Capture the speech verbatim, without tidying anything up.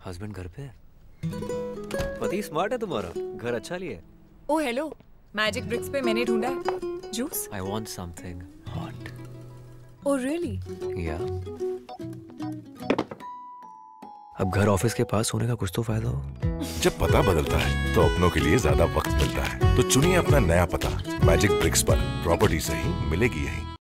Husband घर पे है? पति स्मार्ट है तुम्हारा, घर अच्छा लिया है। ओ हेलो, मैजिक ब्रिक्स पे मैंने ढूंढा है juice. I want something hot. Oh really? या अब घर ऑफिस के पास होने का कुछ तो फायदा हो। जब पता बदलता है तो अपनों के लिए ज्यादा वक्त मिलता है, तो चुनिए अपना नया पता मैजिक ब्रिक्स पर। प्रॉपर्टी से ही मिलेगी यही।